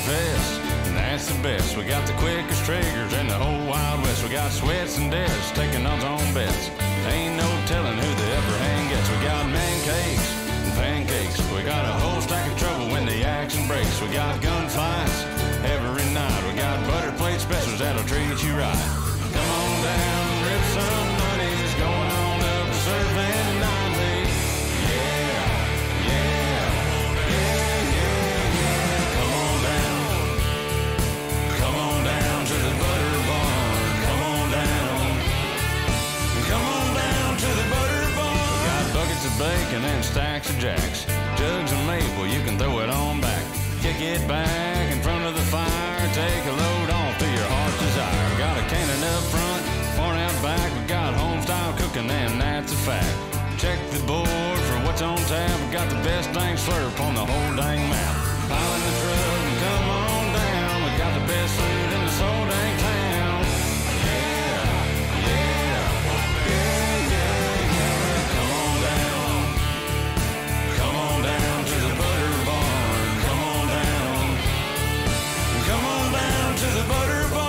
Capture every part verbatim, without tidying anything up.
fest, and that's the best. We got the quickest triggers in the whole Wild West. We got sweats and deaths taking odds on bets. Ain't no telling who the upper hand gets. We got man cakes and pancakes. We got a whole stack of trouble when the action breaks. We got gunfights every night. We got butter plate specials that'll treat you right. Come on down, rip some money's going on up to Surf and Nightly. Yeah, yeah, yeah, yeah, yeah. Come on down, come on down to the Butter Barn. Come on down, come on down to the Butter Barn. We got buckets of bacon and stacks of jacks, jugs of maple, you can throw it on back. Kick it back in front of the fire, take a load off to your heart's desire. Got a cannon up front, one out back. We got home style cooking and that's a fact. Check the board for what's on tap. We got the best dang slurp on the whole dang map. Pile in the truck and come on down. We got the best food in the whole dang town. Yeah, yeah, yeah, yeah, yeah. Come on down, come on down to the Butter Barn. Come on down, come on down to the Butter Barn.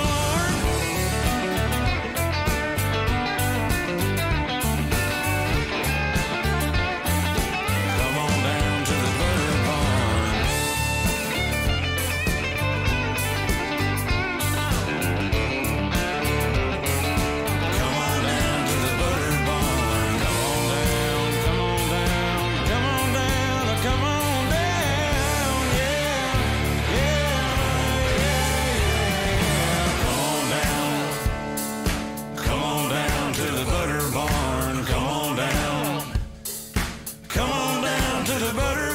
Come on down to the Butter Barn. Come on down to the Butter Barn. Come on down, come on down, come on down, come on down. Yeah, yeah, yeah, yeah. Come on down, come on down to the Butter Barn. Come on down, come on down to the Butter